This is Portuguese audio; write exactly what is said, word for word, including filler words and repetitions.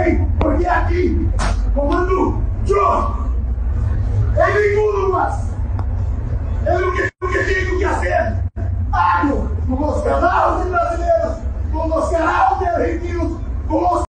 bem, porque aqui, comando Joe, ele tudo, mas ele o que, o que tem o que fazer. Água, no nosso canal de brasileiros, no nosso canal de argentinos.